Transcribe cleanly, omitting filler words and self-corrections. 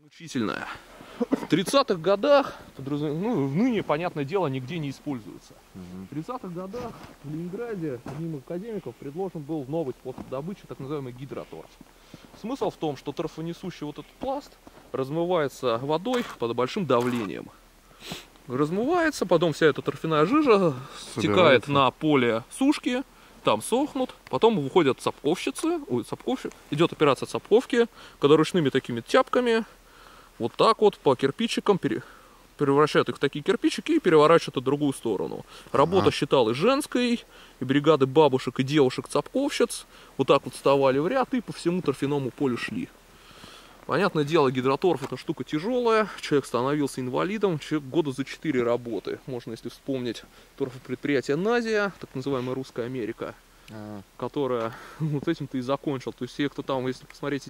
Исключительная. В 30-х годах, ну, ныне, понятное дело, нигде не используется. В 30-х годах в Ленинграде одним из академиков предложен был новый способ добычи, так называемый гидроторф. Смысл в том, что торфонесущий вот этот пласт размывается водой под большим давлением. Размывается, потом вся эта торфяная жижа стекает на поле сушки, там сохнут, потом выходят цапковщицы, идет операция цапковки, когда ручными такими тяпками вот так вот по кирпичикам превращают их в такие кирпичики и переворачивают в другую сторону. Работа считалась женской, и бригады бабушек и девушек-цапковщиц вот так вот вставали в ряд и по всему торфяному полю шли. Понятное дело, гидроторф это штука тяжелая, человек становился инвалидом, человек года за 4 работы. Можно, если вспомнить торфопредприятие Назия, так называемая Русская Америка, которая вот этим-то и закончил. То есть все, кто там, если посмотреть